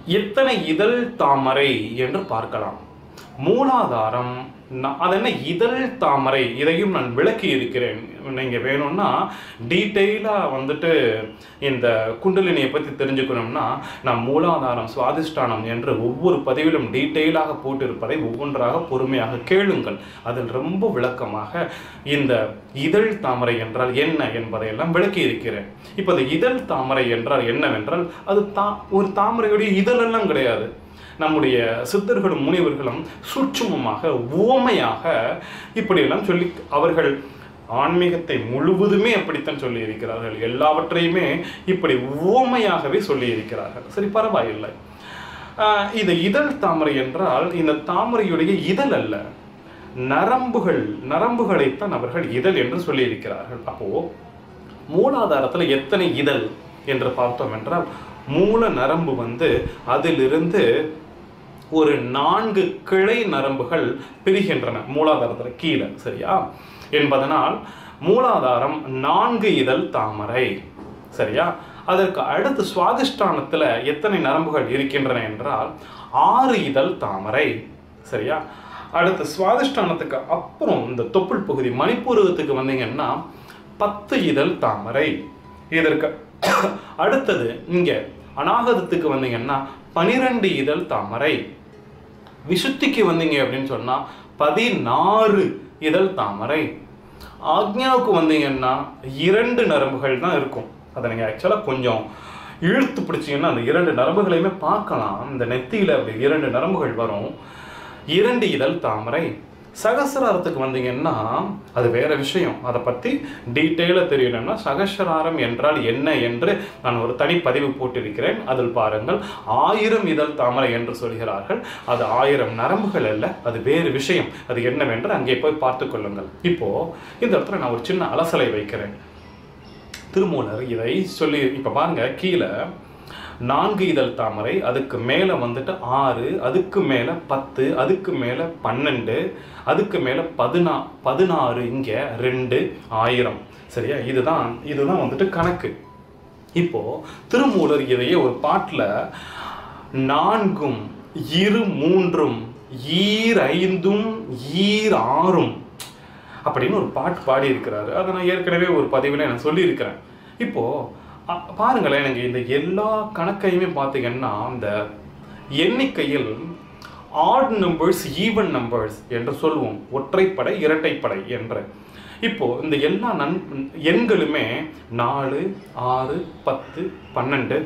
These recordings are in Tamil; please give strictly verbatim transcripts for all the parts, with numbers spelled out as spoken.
எத்தனை இதழ் தாமரை என்று பார்க்கலாம். மூலாதாரம் அது என்ன இதழ் தாமரை, இதையும் நான் விளக்கி இருக்கிறேன். நீங்கள் வேணும்னா டீட்டெயிலாக வந்துட்டு இந்த குண்டலினியை பற்றி தெரிஞ்சுக்கணும்னா நான் மூலாதாரம் சுவாதிஷ்டானம் என்று ஒவ்வொரு பதிவிலும் டீட்டெயிலாக போட்டிருப்பதை ஒவ்வொன்றாக பொறுமையாக கேளுங்கள். அதில் ரொம்ப விளக்கமாக இந்த இதழ் தாமரை என்றால் என்ன என்பதையெல்லாம் விளக்கி இருக்கிறேன். இப்போ இந்த இதழ் தாமரை என்றால் என்னவென்றால் அது தா ஒரு தாமரையுடைய இதழெல்லாம் கிடையாது. நம்முடைய சித்தர்களும் முனிவர்களும் சூட்சுமமாக உவமையாக இப்படியெல்லாம் சொல்லி அவர்கள் ஆன்மீகத்தை முழுவதுமே அப்படித்தான் சொல்லி இருக்கிறார்கள். எல்லாவற்றையுமே இப்படி உவமையாகவே சொல்லி இருக்கிறார்கள். சரி, பரவாயில்லை. இது இதழ் தாமரை என்றால் இந்த தாமரையுடைய இதழ் அல்ல, நரம்புகள் நரம்புகளைத்தான் அவர்கள் இதழ் என்று சொல்லி இருக்கிறார்கள். அப்போ மூலாதாரத்தில் எத்தனை இதழ் என்று பார்த்தோம் என்றால் மூல நரம்பு வந்து அதிலிருந்து ஒரு நான்கு கிளை நரம்புகள் பிரிகின்றன மூலாதாரத்தில் கீழே. சரியா? என்பதனால் மூலாதாரம் நான்கு இதழ் தாமரை. சரியா? அதற்கு அடுத்து சுவாதிஷ்டானத்தில் எத்தனை நரம்புகள் இருக்கின்றன என்றால் ஆறு இதழ் தாமரை. சரியா? அடுத்து சுவாதிஷ்டானத்துக்கு அப்புறம் இந்த தொப்புள் பகுதி மணிப்பூரகத்துக்கு வந்தீங்கன்னா பத்து இதழ் தாமரை. இதற்கு அடுத்தது இங்க அநாகதத்துக்கு வந்தீங்கன்னா பனிரெண்டு இதழ் தாமரை. விசுத்திக்கு வந்தீங்க அப்படின்னு சொன்னா பதினாறு இதழ் தாமரை. ஆக்ஞாவுக்கு வந்தீங்கன்னா இரண்டு நரம்புகள் தான் இருக்கும். அதை நீங்கள் ஆக்சுவலாக கொஞ்சம் இழுத்து பிடிச்சிங்கன்னா அந்த இரண்டு நரம்புகளையுமே பார்க்கலாம். இந்த நெத்தியில் அப்படி இரண்டு நரம்புகள் வரும். இரண்டு இதழ் தாமரை. சகசிராரத்துக்கு வந்தீங்கன்னா அது வேற விஷயம். அதை பற்றி டீட்டெயிலாக தெரியணும்னா சகசிராரம் என்றால் என்ன என்று நான் ஒரு தனி பதிவு போட்டிருக்கிறேன். அதில் பாருங்கள். ஆயிரம் இதழ் தாமரை என்று சொல்கிறார்கள். அது ஆயிரம் நரம்புகள் அல்ல, அது வேறு விஷயம். அது என்னவென்று அங்கே போய் பார்த்து கொள்ளுங்கள். இப்போ இந்த இடத்துல நான் ஒரு சின்ன அலசலை வைக்கிறேன். திருமூலர் இதை சொல்லி இப்போ பாருங்க, கீழே நான்கு இதழ் தாமரை, அதுக்கு மேலே வந்துட்டு ஆறு, அதுக்கு மேலே பத்து, அதுக்கு மேலே பன்னெண்டு, அதுக்கு மேலே பதினா பதினாறு, இங்கே ரெண்டு, ஆயிரம். சரியா? இதுதான் இதுதான் வந்துட்டு கணக்கு. இப்போ திருமூலர் இதையே ஒரு பாட்டில் நான்கும் இரு மூன்றும் ஈர் ஐந்தும் ஈர் ஆறும் அப்படின்னு ஒரு பாட்டு பாடி இருக்கிறாரு. அதை நான் ஏற்கனவே ஒரு பதிவில் நான் சொல்லியிருக்கிறேன். இப்போ பாருங்களேன், எனக்கு இந்த எல்லா கணக்கையுமே பார்த்தீங்கன்னா இந்த எண்ணிக்கையில் ஆட் நம்பர்ஸ் ஈவன் நம்பர்ஸ் என்று சொல்லுவோம். ஒற்றைப்படை இரட்டைப்படை என்று. இப்போ இந்த எல்லா நன் எண்களுமே நாலு, ஆறு, பத்து, பன்னெண்டு.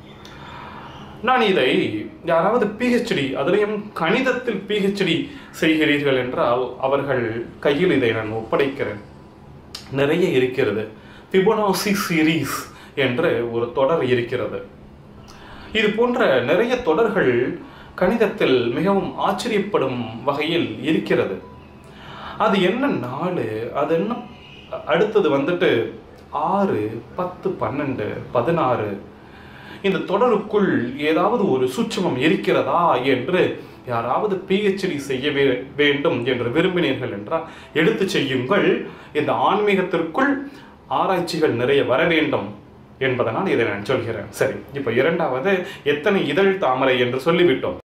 நான் இதை யாராவது பிஹெச்டி அதுலேயும் கணிதத்தில் பிஹெச்டி செய்கிறீர்கள் என்றால் அவர்கள் கையில் இதை நான் ஒப்படைக்கிறேன். நிறைய இருக்கிறது. ஃபிபொனாச்சி சீரீஸ் என்று ஒரு தொடர் இருக்கிறது. இது போன்ற நிறைய தொடர்கள் கணிதத்தில் மிகவும் ஆச்சரியப்படும் வகையில் இருக்கிறது. அது என்ன நாலு, அது என்ன அடுத்தது வந்துட்டு ஆறு, பத்து, பன்னெண்டு, பதினாறு. இந்த தொடருக்குள் ஏதாவது ஒரு சூட்சுமம் இருக்கிறதா என்று யாராவது பிஹெச்டி செய்ய வேண்டும் என்று விரும்பினீர்கள் என்றால் எடுத்து செய்யுங்கள். இந்த ஆன்மீகத்திற்குள் ஆராய்ச்சிகள் நிறைய வர வேண்டும் என்பதனால் இதை நான் சொல்கிறேன். சரி, இப்போ இரண்டாவது எத்தனை இதழ் தாமரை என்று சொல்லிவிட்டோம்.